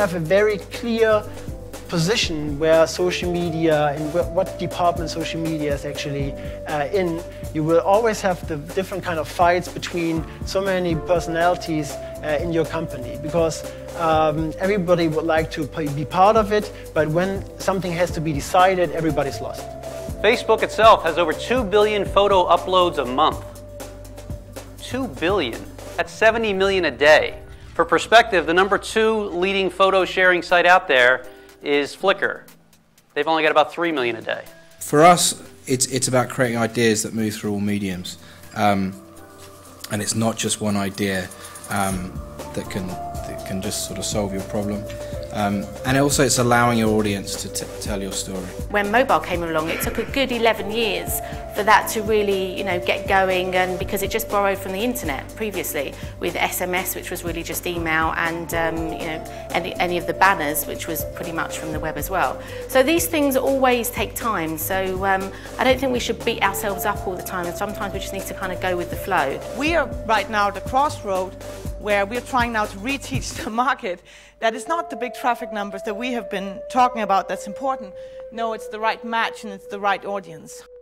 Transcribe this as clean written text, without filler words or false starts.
have a very clear position where social media and what department social media is actually in, you will always have the different kind of fights between so many personalities in your company, because everybody would like to be part of it, but when something has to be decided, everybody's lost. Facebook itself has over 2 billion photo uploads a month. 2 billion. That's 70 million a day. For perspective, the number 2 leading photo sharing site out there is Flickr. They've only got about 3 million a day. For us, it's about creating ideas that move through all mediums. And it's not just one idea that can just sort of solve your problem. And also it's allowing your audience to tell your story. When mobile came along, it took a good 11 years for that to really, get going, and because it just borrowed from the internet previously with SMS, which was really just email, and any of the banners, which was pretty much from the web as well. So these things always take time. So I don't think we should beat ourselves up all the time, and sometimes we just need to kind of go with the flow. We are right now at the crossroad where we're trying now to reteach the market that it's not the big traffic numbers that we have been talking about that's important. No, it's the right match and it's the right audience.